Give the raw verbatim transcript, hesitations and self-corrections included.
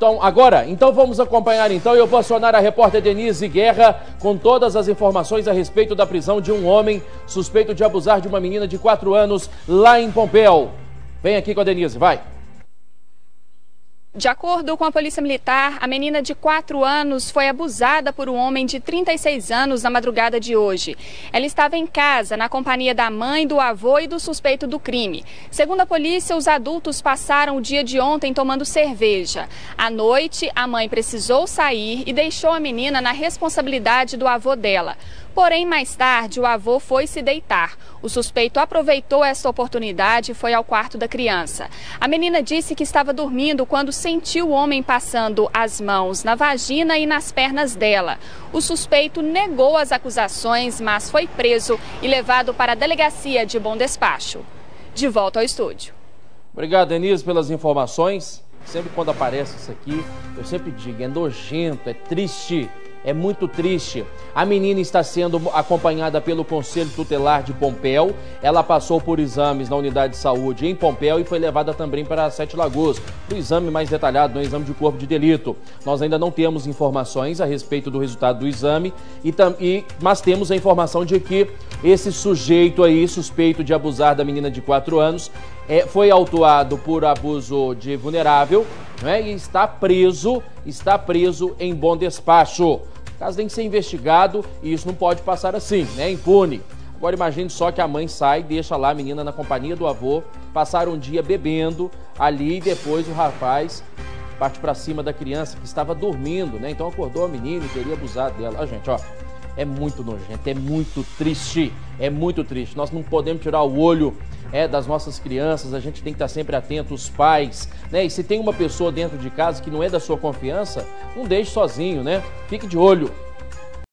Então, agora, então vamos acompanhar então, eu vou acionar a repórter Denise Guerra com todas as informações a respeito da prisão de um homem suspeito de abusar de uma menina de quatro anos lá em Pompéu. Vem aqui com a Denise, vai. De acordo com a Polícia Militar, a menina de quatro anos foi abusada por um homem de trinta e seis anos na madrugada de hoje. Ela estava em casa, na companhia da mãe, do avô e do suspeito do crime. Segundo a polícia, os adultos passaram o dia de ontem tomando cerveja. À noite, a mãe precisou sair e deixou a menina na responsabilidade do avô dela. Porém, mais tarde, o avô foi se deitar. O suspeito aproveitou essa oportunidade e foi ao quarto da criança. A menina disse que estava dormindo quando sentiu o homem passando as mãos na vagina e nas pernas dela. O suspeito negou as acusações, mas foi preso e levado para a delegacia de Bom Despacho. De volta ao estúdio. Obrigado, Denise, pelas informações. Sempre quando aparece isso aqui, eu sempre digo, é nojento, é triste. É muito triste. A menina está sendo acompanhada pelo Conselho Tutelar de Pompéu. Ela passou por exames na unidade de saúde em Pompéu e foi levada também para Sete Lagoas, o exame mais detalhado, no exame de corpo de delito. Nós ainda não temos informações a respeito do resultado do exame, e, e, mas temos a informação de que esse sujeito aí, suspeito de abusar da menina de quatro anos, é, foi autuado por abuso de vulnerável, né, e está preso, está preso em Bom Despacho. O caso tem que ser investigado e isso não pode passar assim, né? Impune. Agora imagine só que a mãe sai, deixa lá a menina na companhia do avô, passaram um dia bebendo ali e depois o rapaz parte pra cima da criança que estava dormindo, né? Então acordou a menina e teria abusado dela. Ó, gente, ó, é muito nojento, é muito triste, é muito triste. Nós não podemos tirar o olho é, das nossas crianças, a gente tem que estar sempre atento, os pais, né? E se tem uma pessoa dentro de casa que não é da sua confiança, não deixe sozinho, né? Fique de olho.